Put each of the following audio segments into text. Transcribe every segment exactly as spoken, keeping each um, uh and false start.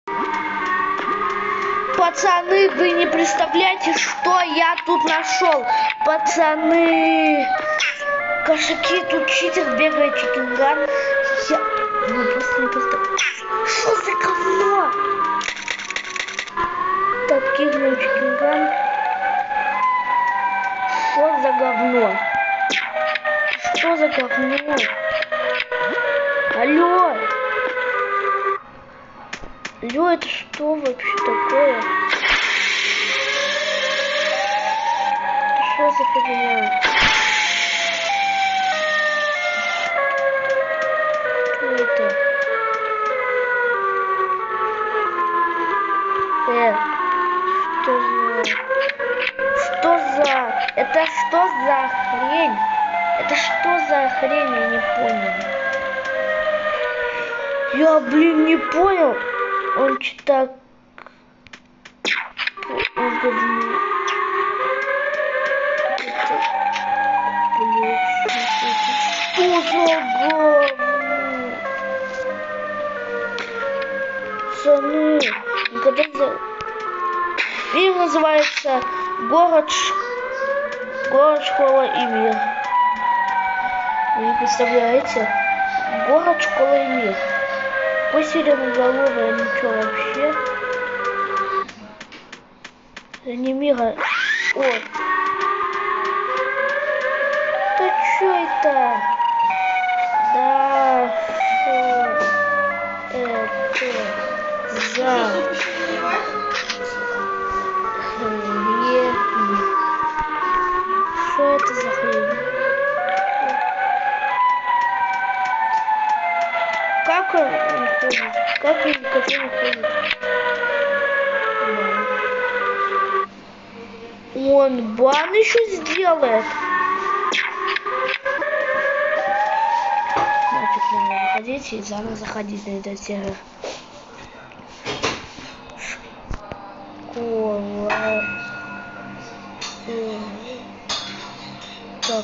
Пацаны, вы не представляете, что я тут нашел. Пацаны, кошаки, тут читер бегает, чикинган. Я... Ну, просто не представляю. Что за говно? Так, кигнул чикинган. Что за говно? Что за говно? Алло! Алло, это что вообще такое? Это что за фигня? Что это? Э, что за... Что за... Это что за хрень? Это что за хрень? Я не понял. Я, блин, не понял. Он читает... Он говно. Это... Блин, что за говно? Пацаны, никогда за... Фильм называется «Город, Ш... Город, школа и мир». Вы не представляете? Город, школа и мир. Ой, сиреноголовая, ничего вообще. Это не мира. О. Да что это? Да. Что это за хрень? Что это за хрень? Как он ходит? Как он никогда не ходит? Он бан еще сделает. Нафиг надо выходить и заново заходить на этот сервер. Школа. Так,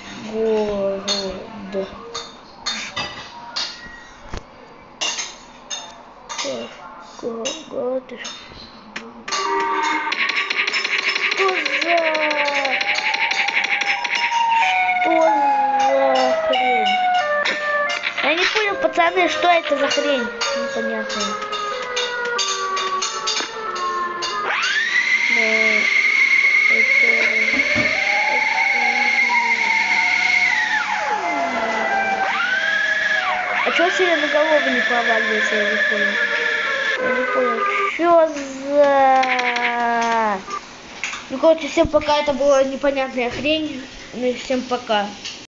город. Город. Что за... Что за хрень? Я не понял, пацаны, что это за хрень? Непонятно. Но это... А чё сиреноголовый не проваливается, я не понял. Я не понял, что за... Ну, короче, всем пока, это была непонятная хрень. Ну и всем пока.